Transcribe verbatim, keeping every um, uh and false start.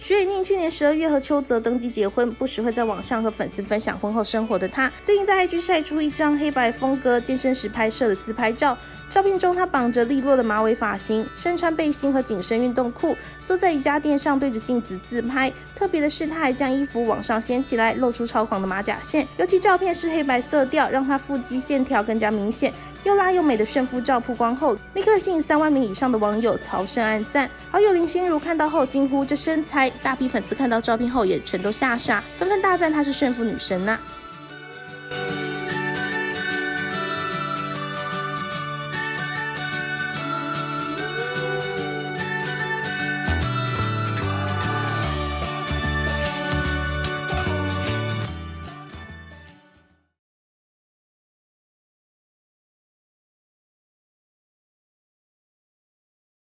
徐伟宁去年十二月和邱泽登记结婚，不时会在网上和粉丝分享婚后生活的他，最近在 I G 晒出一张黑白风格健身时拍摄的自拍照。照片中，他绑着利落的马尾发型，身穿背心和紧身运动裤，坐在瑜伽垫上对着镜子自拍。特别的是，他还将衣服往上掀起来，露出超狂的马甲线。尤其照片是黑白色调，让他腹肌线条更加明显。又辣又美的炫富照曝光后，立刻吸引三万名以上的网友朝圣按赞。好友林心如看到后惊呼：“这身材！”大批粉丝看到照片后也全都吓傻，纷纷大赞她是炫富女神呐、啊。